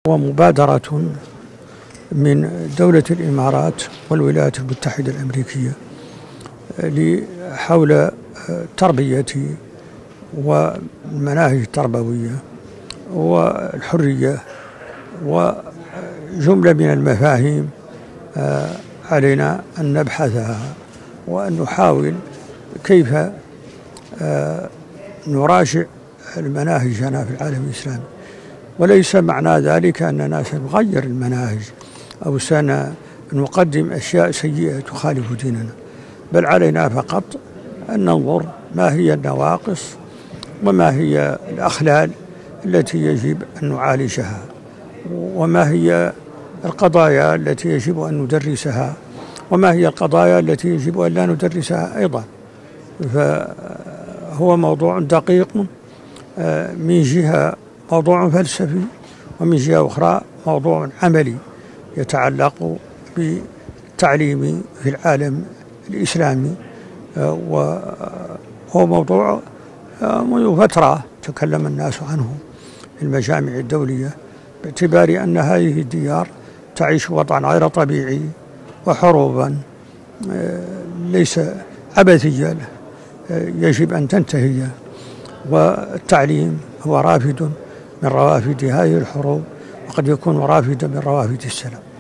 ومبادرة من دولة الإمارات والولايات المتحدة الأمريكية حول تربية والمناهج التربوية والحرية وجملة من المفاهيم علينا أن نبحثها وأن نحاول كيف نراجع المناهجنا في العالم الإسلامي. وليس معنى ذلك أننا سنغير المناهج أو سنقدم أشياء سيئة تخالف ديننا، بل علينا فقط أن ننظر ما هي النواقص وما هي الأخلال التي يجب أن نعالجها، وما هي القضايا التي يجب أن ندرسها، وما هي القضايا التي يجب أن لا ندرسها أيضا. فهو موضوع دقيق، من جهة موضوع فلسفي، ومن جهة أخرى موضوع عملي يتعلق بالتعليم في العالم الإسلامي. وهو موضوع منذ فترة تكلم الناس عنه في المجامع الدولية، باعتبار أن هذه الديار تعيش وضعا غير طبيعي وحروبا ليس عبثيا يجب أن تنتهي، والتعليم هو رافد من روافد هذه الحروب، وقد يكون رافدا من روافد السلام.